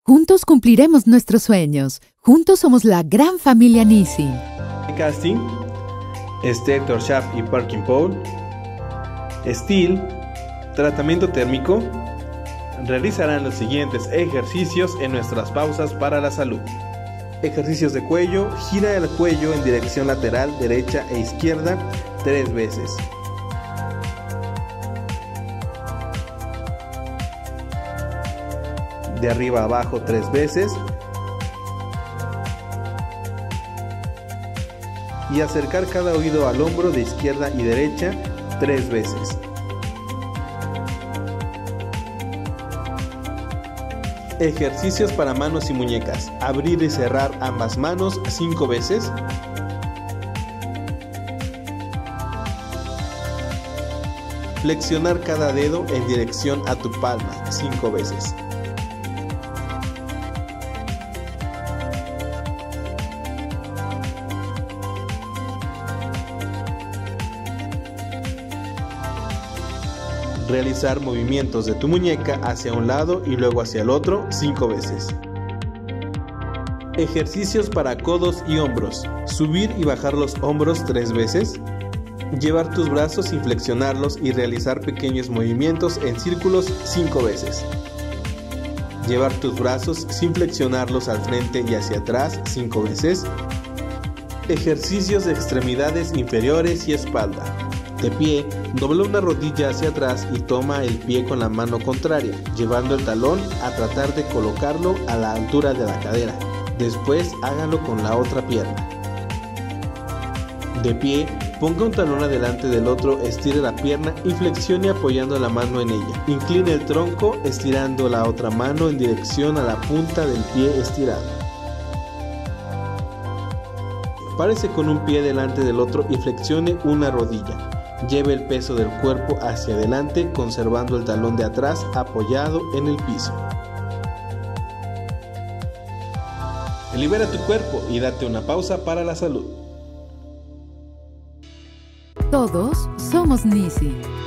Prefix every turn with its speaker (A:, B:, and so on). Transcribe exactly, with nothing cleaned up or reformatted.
A: Juntos cumpliremos nuestros sueños. Juntos somos la gran familia Nissin.
B: Casting, Stator Shaft y Parking Pole, Steel, tratamiento térmico. Realizarán los siguientes ejercicios en nuestras pausas para la salud. Ejercicios de cuello. Gira el cuello en dirección lateral, derecha e izquierda tres veces. De arriba a abajo tres veces. Y acercar cada oído al hombro de izquierda y derecha tres veces. Ejercicios para manos y muñecas. Abrir y cerrar ambas manos cinco veces. Flexionar cada dedo en dirección a tu palma cinco veces. Realizar movimientos de tu muñeca hacia un lado y luego hacia el otro cinco veces. Ejercicios para codos y hombros. Subir y bajar los hombros tres veces. Llevar tus brazos sin flexionarlos y realizar pequeños movimientos en círculos cinco veces. Llevar tus brazos sin flexionarlos al frente y hacia atrás cinco veces. Ejercicios de extremidades inferiores y espalda. De pie, dobla una rodilla hacia atrás y toma el pie con la mano contraria, llevando el talón a tratar de colocarlo a la altura de la cadera. Después hágalo con la otra pierna. De pie, ponga un talón adelante del otro, estire la pierna y flexione apoyando la mano en ella. Incline el tronco estirando la otra mano en dirección a la punta del pie estirado. Párese con un pie delante del otro y flexione una rodilla. Lleve el peso del cuerpo hacia adelante, conservando el talón de atrás apoyado en el piso. Libera tu cuerpo y date una pausa para la salud.
A: Todos somos Nissin.